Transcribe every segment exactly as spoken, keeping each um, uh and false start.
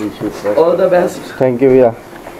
All the best. Thank you भैया।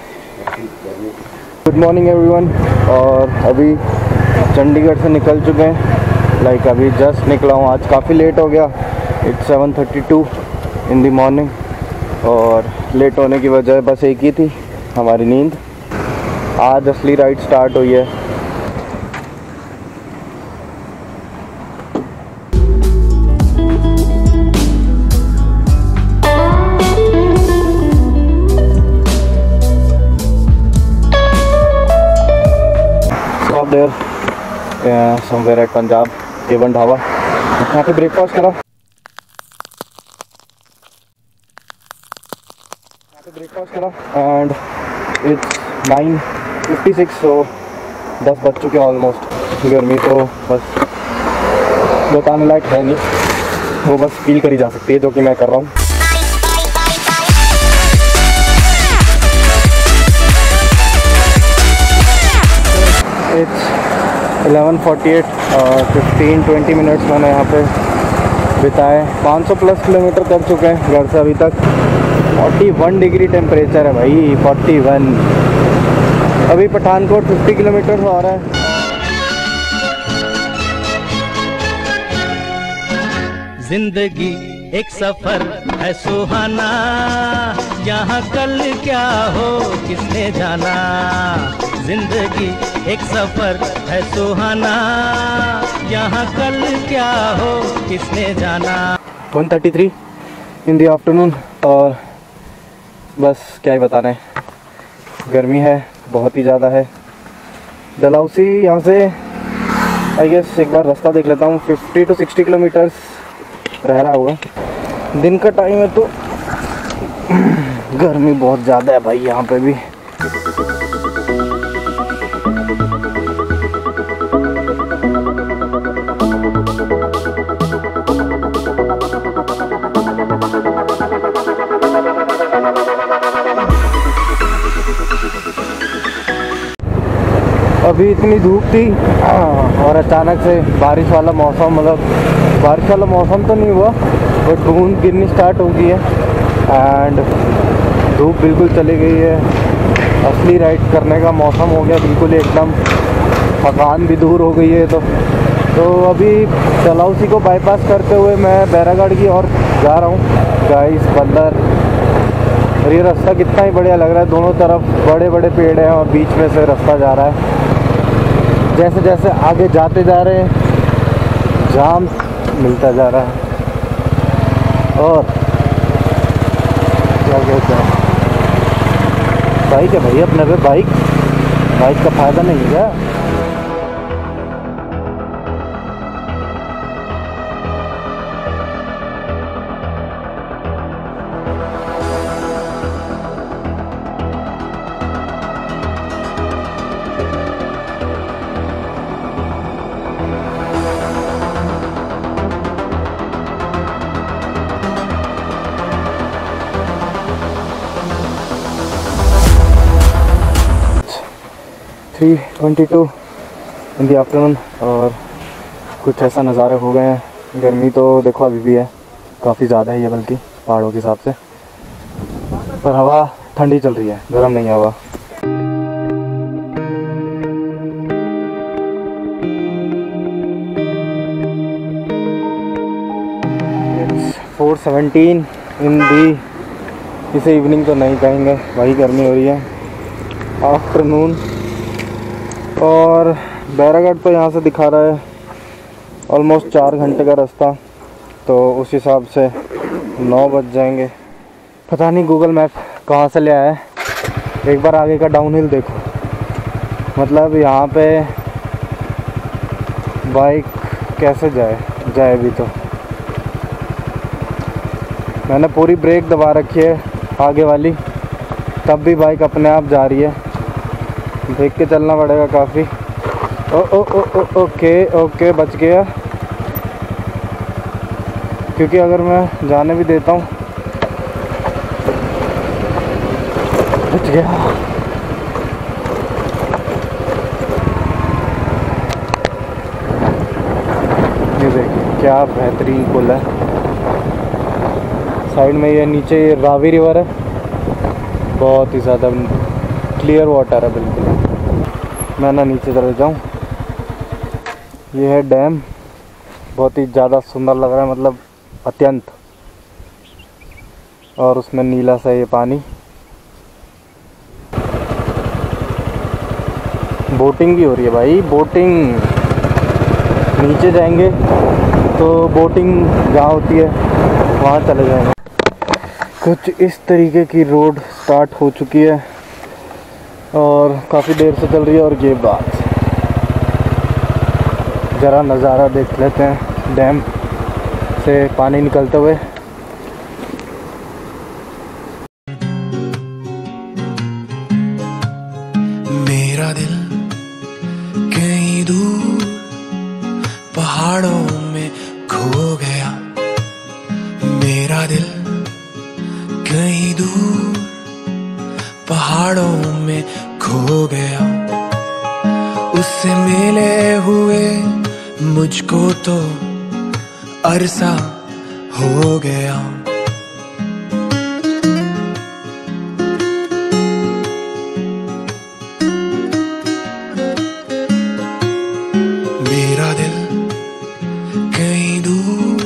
Good morning everyone. और अभी चंडीगढ़ से निकल चुके हैं, लाइक अभी जस्ट निकला हूँ। आज काफ़ी लेट हो गया, it's seven thirty two in the morning. और लेट होने की वजह बस एक ही थी, हमारी नींद। आज असली राइड स्टार्ट हुई है। Stop there, uh, somewhere at Punjab केवन dhaba. यहाँ पे ब्रेकफास्ट करा, यहाँ पे ब्रेकफास्ट करा and it's nine fifty six, so दस बज चुके हैं ऑलमोस्ट। गर्मी तो बस बताने लायक है नहीं, वो बस फील करी जा सकती है, जो कि मैं कर रहा हूँ। इट्स इलेवन फोर्टी एट और फिफ्टीन ट्वेंटी मिनट्स मैंने यहाँ पे बिताए। पाँच सौ प्लस किलोमीटर कर चुके हैं घर से अभी तक। इकतालीस डिग्री टेम्परेचर है भाई, इकतालीस। अभी पठानकोट पचास किलोमीटर आ रहा है। जिंदगी एक सफर है सुहाना, यहाँ कल क्या हो किसने जाना। जिंदगी एक सफर है सुहाना, यहाँ कल क्या हो किसने जाना। One thirty three in the afternoon. और बस क्या ही बताना है, गर्मी है बहुत ही ज़्यादा है। डलहौसी यहाँ से आई गेस एक बार रास्ता देख लेता हूँ। फिफ्टी टू सिक्सटी किलोमीटर्स रह रहा होगा। दिन का टाइम है तो गर्मी बहुत ज़्यादा है भाई यहाँ पे भी। अभी इतनी धूप थी और अचानक से बारिश वाला मौसम, मतलब बारिश वाला मौसम तो नहीं हुआ बट बूंद गिरनी स्टार्ट हो गई है एंड धूप बिल्कुल चली गई है। असली राइड करने का मौसम हो गया बिल्कुल एकदम। थकान भी दूर हो गई है। तो तो अभी डलहौसी को बाईपास करते हुए मैं बैरागढ़ की ओर जा रहा हूँ गाइस बंदर। और ये रास्ता कितना ही बढ़िया लग रहा है, दोनों तरफ बड़े बड़े पेड़ हैं और बीच में से रास्ता जा रहा है। जैसे जैसे आगे जाते जा रहे हैं जाम मिलता जा रहा है। और क्या कहते हैं, बाइक है भाई अपने पे, बाइक बाइक का फ़ायदा नहीं है क्या? Three twenty two in the afternoon और कुछ ऐसा नज़ारे हो गए हैं। गर्मी तो देखो अभी भी है, काफ़ी ज़्यादा है ये, बल्कि पहाड़ों के हिसाब से। पर हवा ठंडी चल रही है, गर्म नहीं है हवा। फोर सेवनटीन इन दी, इसे इवनिंग तो नहीं कहेंगे भाई, गर्मी हो रही है। आफ्टरनून और बैरागढ़ तो यहाँ से दिखा रहा है ऑलमोस्ट चार घंटे का रास्ता, तो उस हिसाब से नौ बज जाएंगे। पता नहीं गूगल मैप कहाँ से ले आया है। एक बार आगे का डाउनहिल देखो, मतलब यहाँ पे बाइक कैसे जाए जाए भी। तो मैंने पूरी ब्रेक दबा रखी है आगे वाली, तब भी बाइक अपने आप जा रही है। देख के चलना पड़ेगा काफ़ी। ओ ओ ओ ओ ओके ओके बच गया, क्योंकि अगर मैं जाने भी देता हूँ बच गया। ये देखिए क्या बेहतरीन पुल है। साइड में ये नीचे रावी रिवर है बहुत ही ज़्यादा क्लियर वाटर है बिल्कुल। मैं ना नीचे चले जाऊँ। ये है डैम, बहुत ही ज़्यादा सुंदर लग रहा है, मतलब अत्यंत। और उसमें नीला सा ये पानी। बोटिंग भी हो रही है भाई, बोटिंग। नीचे जाएंगे तो बोटिंग जहाँ होती है वहाँ चले जाएंगे। कुछ इस तरीके की रोड स्टार्ट हो चुकी है और काफ़ी देर से चल रही है। और ये बात, ज़रा नज़ारा देख लेते हैं डैम से पानी निकलते हुए। मेरा दिल कहीं दूर पहाड़ों में खो गया, मेरा दिल कहीं दूर पहाड़ों में खो गया। उससे मिले हुए मुझको तो अरसा हो गया। मेरा दिल कहीं दूर।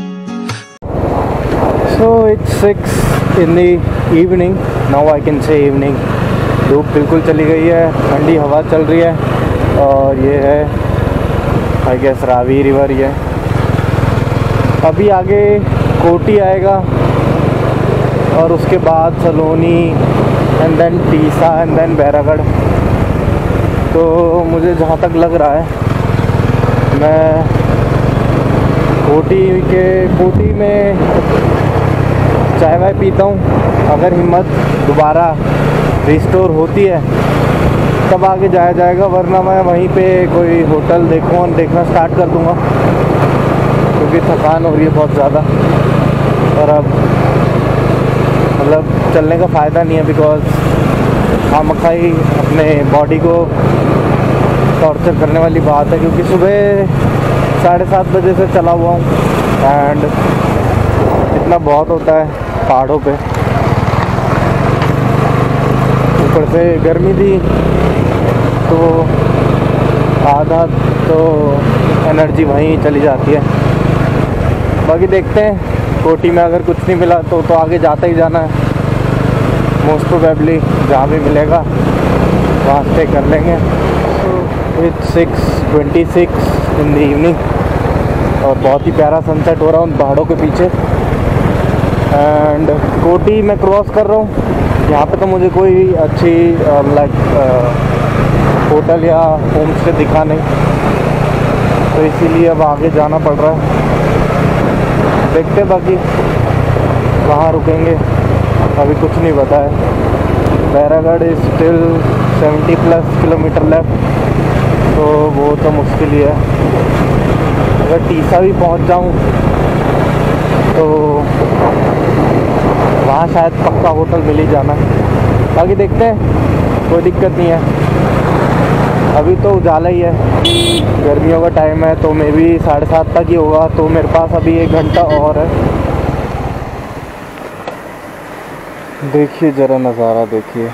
So it's six in the evening, now I can say evening. धूप बिल्कुल चली गई है, ठंडी हवा चल रही है। और ये है आई गेस रावी रिवर। ये अभी आगे कोटी आएगा और उसके बाद Saloni and then Teesa and then Bairagarh. तो मुझे जहाँ तक लग रहा है मैं कोटी के कोटी में चाय वाय पीता हूँ। अगर हिम्मत दोबारा रिस्टोर होती है तब आगे जाया जाएगा, वरना मैं वहीं पे कोई होटल देखूँ और देखना स्टार्ट कर दूँगा, क्योंकि थकान हो रही है बहुत ज़्यादा। और अब मतलब चलने का फ़ायदा नहीं है, बिकॉज खामखा ही अपने बॉडी को टॉर्चर करने वाली बात है। क्योंकि सुबह साढ़े सात बजे से चला हुआ हूँ एंड इतना बहुत होता है पहाड़ों पे। ऊपर से गर्मी थी तो आधा तो एनर्जी वहीं चली जाती है। बाकी देखते हैं, कोटी में अगर कुछ नहीं मिला तो तो आगे जाता ही जाना है। मोस्ट प्रोबेबली जहाँ भी मिलेगा वहाँ स्टे कर लेंगे। तो it's six twenty six in the evening और बहुत ही प्यारा सनसेट हो रहा है उन पहाड़ों के पीछे। एंड कोटी मैं क्रॉस कर रहा हूँ। यहाँ पे तो मुझे कोई अच्छी लाइक होटल या होम स्टे दिखा नहीं, तो इसीलिए अब आगे जाना पड़ रहा है। देखते बाकी वहाँ रुकेंगे, अभी कुछ नहीं पता है। Bairagarh is still seventy plus kilometre left, तो वो तो मुश्किल ही है। अगर टीसा भी पहुँच जाऊँ तो वहाँ शायद पक्का होटल मिल ही जाना। बाकी देखते हैं, कोई दिक्कत नहीं है। अभी तो उजाला ही है, गर्मियों का टाइम है, तो मे बी साढ़े सात तक ही होगा। तो मेरे पास अभी एक घंटा और है। देखिए ज़रा नज़ारा देखिए।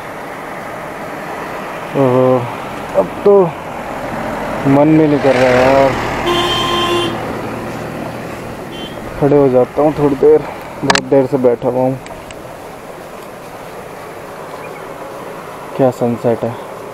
ओह, अब तो मन भी नहीं कर रहा है यार। खड़े हो जाता हूँ थोड़ी देर, बहुत देर से बैठा हुआ हूँ। क्या सनसेट है।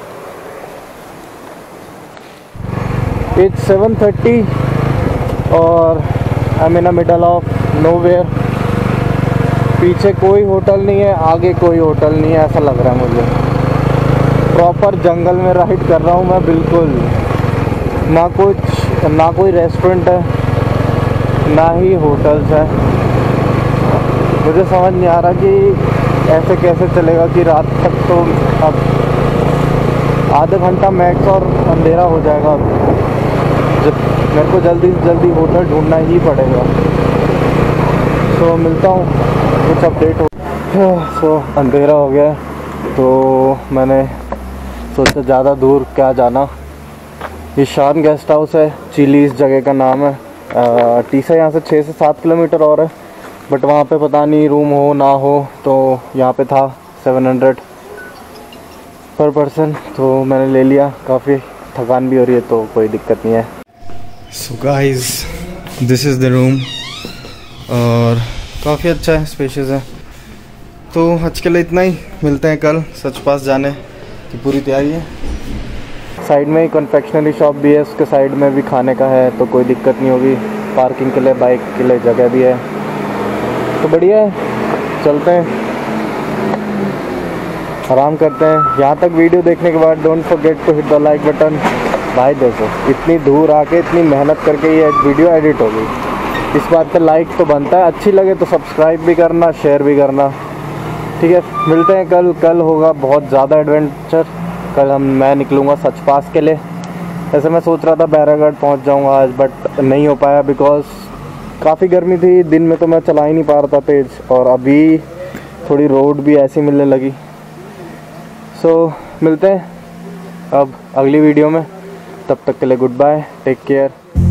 इट्स सेवन थर्टी और I am in the middle of nowhere. पीछे कोई होटल नहीं है, आगे कोई होटल नहीं है, ऐसा लग रहा है मुझे। प्रॉपर जंगल में राइड कर रहा हूँ मैं बिल्कुल। ना कुछ ना कोई रेस्टोरेंट है, ना ही होटल्स है। मुझे समझ नहीं आ रहा कि ऐसे कैसे चलेगा कि रात तक तो अब आधा घंटा मैक्स और अंधेरा हो जाएगा। जब मेरे को जल्दी से जल्दी होटल ढूंढना ही पड़ेगा। तो मिलता हूँ, कुछ अपडेट हो। सो अंधेरा हो गया, तो मैंने सोचा ज़्यादा दूर क्या जाना। ये शान गेस्ट हाउस है, चिली इस जगह का नाम है। टीसा यहाँ से छः से सात किलोमीटर और है, बट वहाँ पे पता नहीं रूम हो ना हो, तो यहाँ पे था सेवन हंड्रेड पर पर्सन, तो मैंने ले लिया। काफ़ी थकान भी हो रही है तो कोई दिक्कत नहीं है। So guys, this is the room और काफ़ी अच्छा है, स्पेशियस है। तो आज के लिए इतना ही, मिलते हैं कल। सच पास जाने की पूरी तैयारी है। साइड में ही कन्फेक्शनरी शॉप भी है, उसके साइड में भी खाने का है, तो कोई दिक्कत नहीं होगी। पार्किंग के लिए, बाइक के लिए जगह भी है, तो बढ़िया है। चलते हैं, आराम करते हैं। यहाँ तक वीडियो देखने के बाद don't forget to hit the like button. भाई देखो, इतनी दूर आके इतनी मेहनत करके ये वीडियो एडिट हो गई, इस बात पे लाइक तो बनता है। अच्छी लगे तो सब्सक्राइब भी करना, शेयर भी करना, ठीक है। मिलते हैं कल। कल होगा बहुत ज़्यादा एडवेंचर। कल हम मैं निकलूँगा सच पास के लिए। ऐसे मैं सोच रहा था बैरागढ़ पहुँच जाऊँगा आज, बट नहीं हो पाया बिकॉज काफ़ी गर्मी थी। दिन में तो मैं चला ही नहीं पा रहा था तेज़, और अभी थोड़ी रोड भी ऐसी मिलने लगी। सो so, मिलते हैं अब अगली वीडियो में। तब तक के लिए गुड बाय, टेक केयर।